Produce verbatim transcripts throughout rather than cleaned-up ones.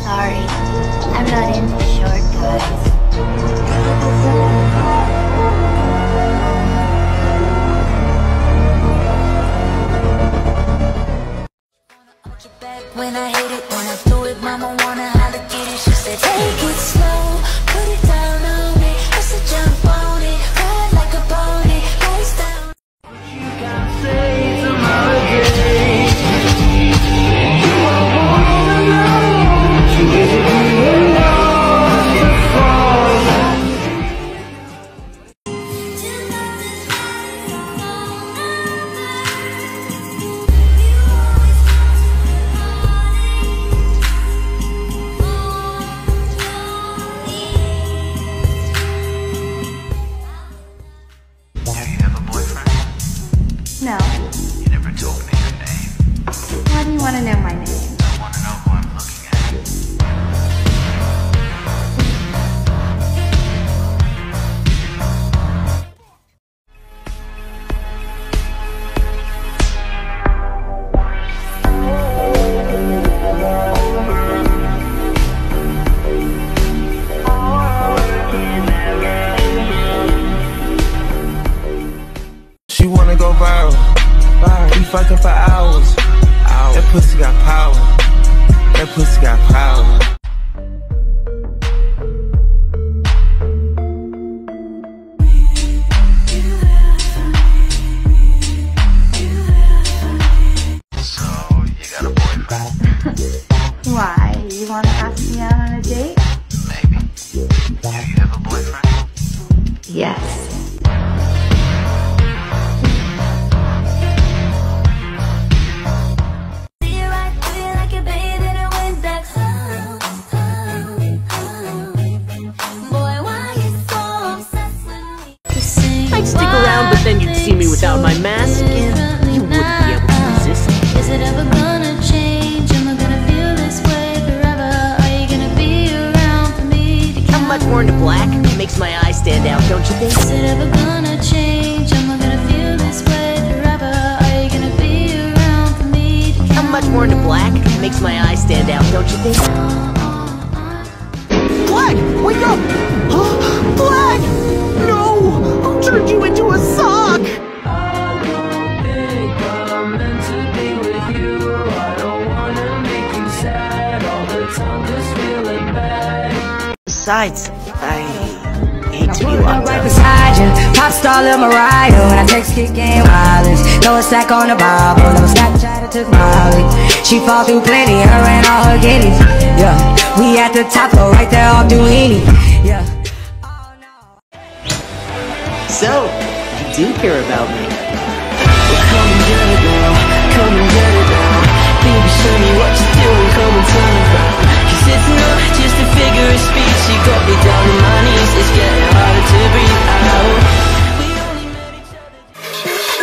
sorry. I'm not into short guys. When I hit it, when I do it, mama wanna how to get it. She said, take it slow, put it down on me. I said, jump on it, ride like a pony, face down. You gotta say tomorrow day. You wanna know, you really know the fall. No. You never told me your name. Why do you want to know my name? I want to know who I'm looking at. She wanna go viral, viral. We fucking for hours. hours. That pussy got power. That pussy got power. So, you got a boyfriend? Why? You want to ask me out on a date? Maybe. Do you have a boyfriend? Yes. I'd stick around, but then you'd see me without my mask, and you wouldn't be able to resist. Is it ever gonna change? Am I gonna feel this way forever? Are you gonna be around for me to I'm much more into black. It makes my eyes stand out, don't you think? Is it ever gonna change? Am I gonna feel this way forever? Are you gonna be around for me to I'm much more into black. It makes my eyes stand out, don't you think? Black! Wake up! Black! No! Who turned you into a sock? I don't think I'm meant to be with you. I don't wanna make you sad all the time, just feeling bad. Besides, I hate to be locked Right up. beside you, pop star Lil Mariah. When I text kick game wireless, throw a stack on the Bible. Never Snapchat or took Molly. She fall through plenty, her and all her guineas. Yeah, we at the top floor, right there off Duini. Yeah. So, you do care about me. Well, come and get it now, come and get it now. Baby, show me what you're doing, come and turn around. Cause it's not just a figure of speech. You got me down on my knees, it's getting harder to breathe out. We only met each other.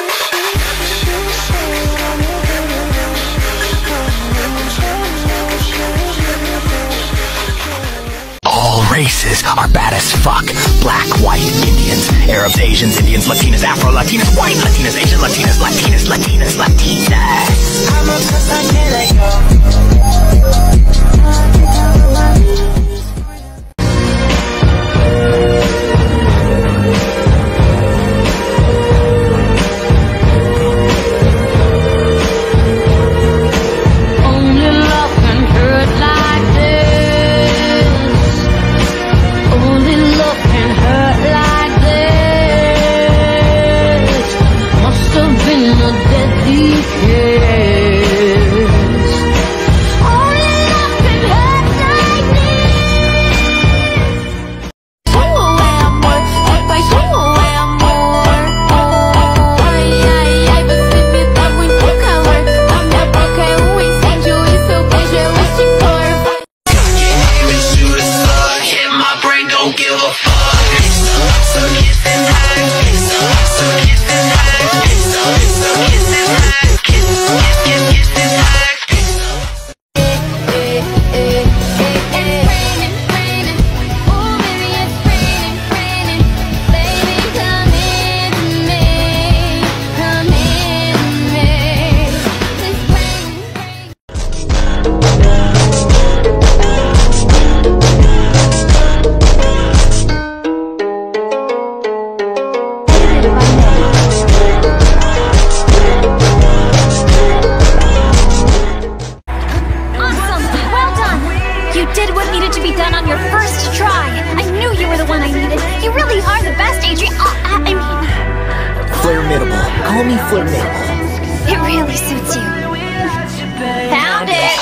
All races are bad as fuck. Black, white, Indians, Arabs, Asians, Indians, Latinas, Afro, Latinas, white, Latinas, Asian, Latinas, Latinas, Latinas, Latinas. I'm obsessed, I can't let go. Only love can hurt like this. Only love can hurt like this. Must have been a deadly kiss. Only love did what needed to be done on your first try. I knew you were the one I needed. You really are the best, Adrian. Uh, I mean... Flairmittable. Call me Flairmittable. It really suits you. Found it!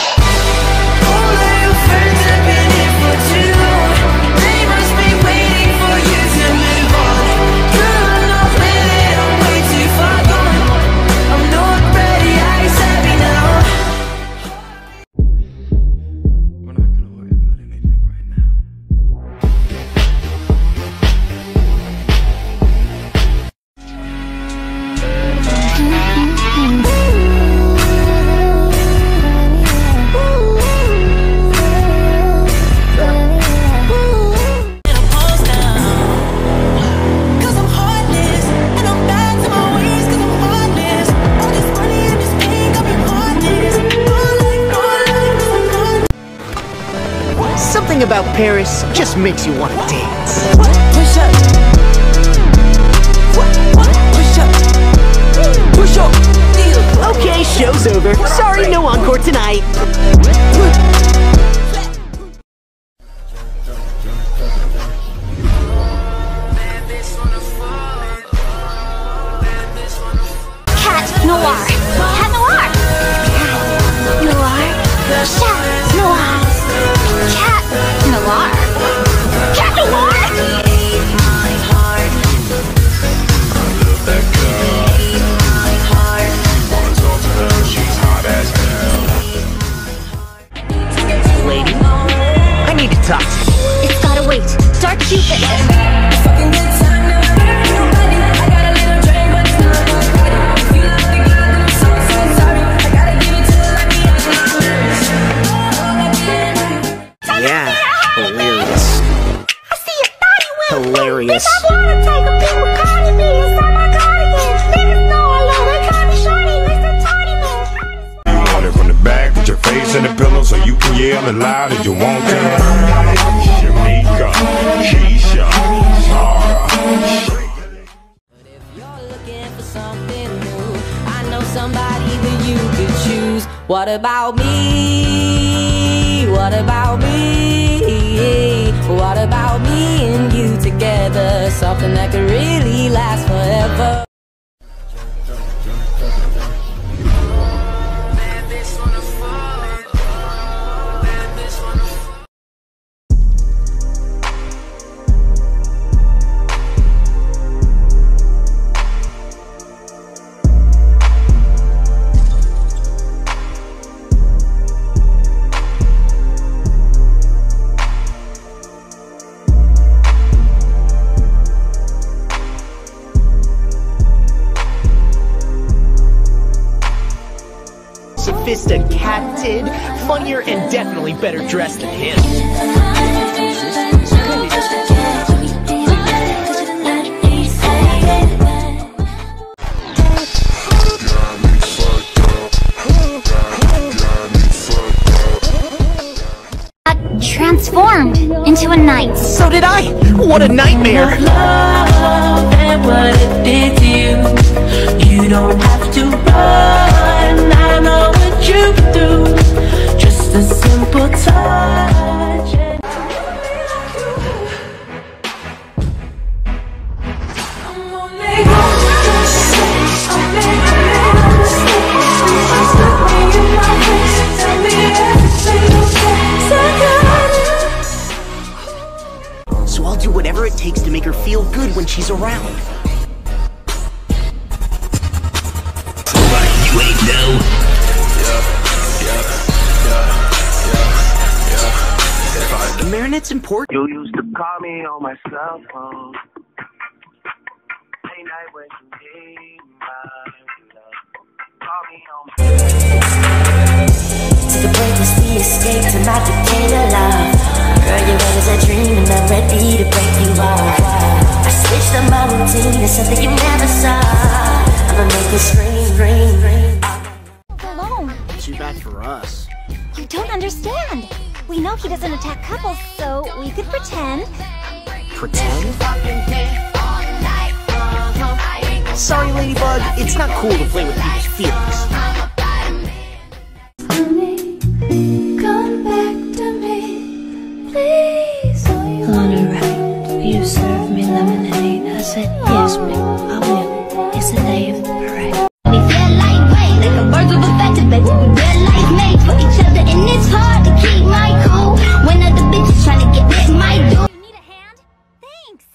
Something about Paris just makes you want to dance. Push up. Push up. Push up. Okay, show's over. Sorry, no encore tonight. Cat Noir. Cat Noir. Cat Noir. Chat Noir. Cat Noir. Cat Noir. Lady, I need to talk to you. It's gotta wait. Dark Cupid. Yeah, hilarious. I see your body with Hilarious. I wanna take a pic with Cardi B inside my cardigan. Niggas know I love it. Cardi Shorty, Mister Tardy Man. You want it from the back, put your face in the pillow so you can yell as loud as you want to. Shamika, Keisha, Zara. But if you're looking for something new, I know somebody that you could choose. What about me? What about me? What about me and you together? Something that could really last forever. Sophisticated, funnier, and definitely better dressed than him. Transformed into a knight. So did I! What a nightmare! Love and what it did to you. You don't have to run. I know what you do. Just a simple touch. So I'll do whatever it takes to make her feel good when she's around. You ain't know. Marinette's important. You used to call me on my cell phone. Late night when you need my love. Call me on my To the point was the escape to my dictator love. Girl, you were as a dream and I'm ready to break you off. I switched up my routine to something you never saw. I'ma make it scream, scream, scream. Alone. Too bad for us. You don't understand. We know he doesn't attack couples, so we could pretend. Pretend? Sorry, Ladybug, it's not cool to play with people's feelings. Come back to me. you serve me lemonade? I said, yes, ma'am, I will. It's a day of parade. We feel lightweight, like a bird of a feather bed. We feel like made for each other, and it's hard to keep my cool when other bitches trying to get in my door. You need a hand? Thanks!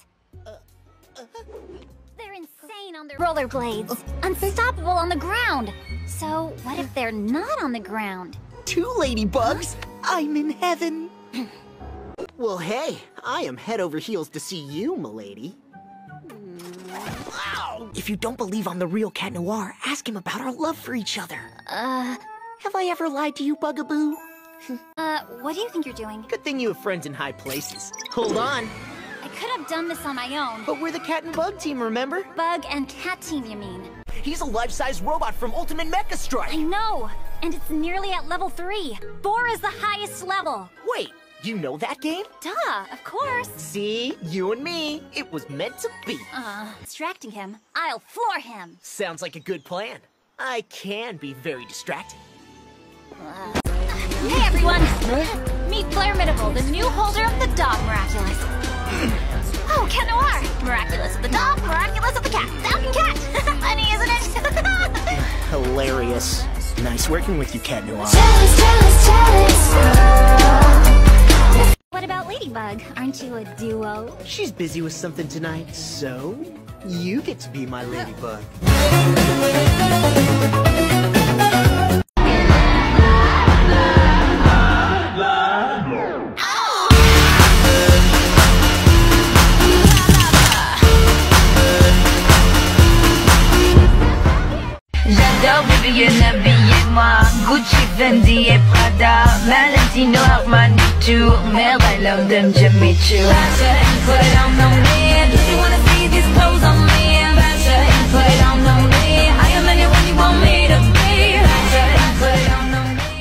They're insane on their rollerblades. Unstoppable on the ground. So, what if they're not on the ground? Two ladybugs? I'm in heaven. Well, hey, I am head over heels to see you, m'lady. Wow. If you don't believe I'm the real Cat Noir, ask him about our love for each other. Uh... Have I ever lied to you, Bugaboo? uh, what do you think you're doing? Good thing you have friends in high places. Hold on. I could have done this on my own. But we're the Cat and Bug team, remember? Bug and Cat team, you mean? He's a life-size robot from Ultimate Mecha Strike. I know! And it's nearly at level three. Four is the highest level. Wait, you know that game? Duh, of course. See? You and me. It was meant to be. Uh, distracting him. I'll floor him. Sounds like a good plan. I can be very distracting. Uh, hey, everyone! Meet Flairmidable, the new holder of the Dog Miraculous. Oh, Cat Noir! Miraculous of the dog, miraculous of the cat. Falcon Cat! Funny, isn't it? Hilarious. Nice working with you, Cat Noir. Jealous, jealous, jealous. What about Ladybug? Aren't you a duo? She's busy with something tonight, so you get to be my Ladybug. J'adore Vivienne, habillez-moi Gucci, Fendi et Prada Valentino, Armani, too Merde, I love them, Jimmy Choo Fashion, put it on, on me. Do you wanna see these clothes on me? Fashion, put it on, on me. I am anyone you want me to be. Fashion, put it on, on me.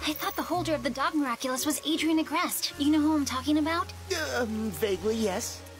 Of the Dog Miraculous was Adrian Agreste. You know who I'm talking about? Um, vaguely, yes.